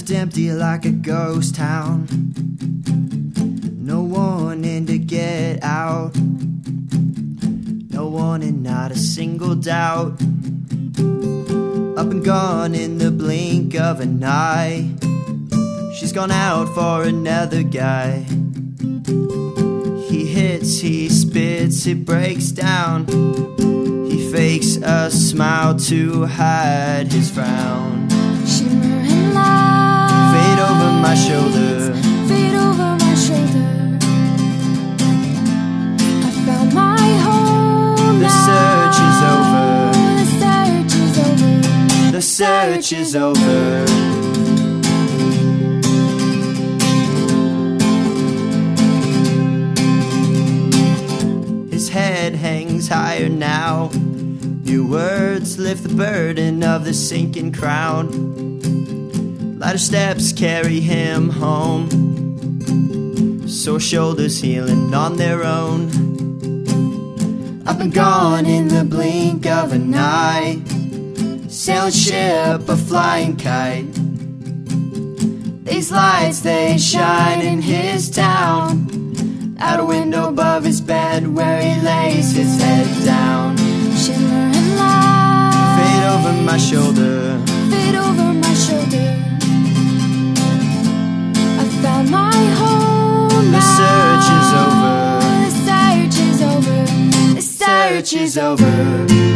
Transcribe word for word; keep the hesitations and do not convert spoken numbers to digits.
Left empty like a ghost town, no warning to get out, no warning, not a single doubt. Up and gone in the blink of an eye, she's gone out for another guy. He hits, he spits, it breaks down. He fakes a smile to hide his frown. Shimmering lights Fade over my shoulder, fade over my shoulder. I found my home. the search is over, The search is over. the search is over. His head hangs higher now, new words lift the burden of the sinking crown. Lighter steps carry him home, sore shoulders healing on their own. Up and gone in the blink of an eye, sailing ship, a flying kite. These lights, they shine in his town, out a window above his bed where he lays his head down. Shimmering lights Fade over my shoulder, fade over my shoulder. I found my home. the search is over, The search is over. The search search is over.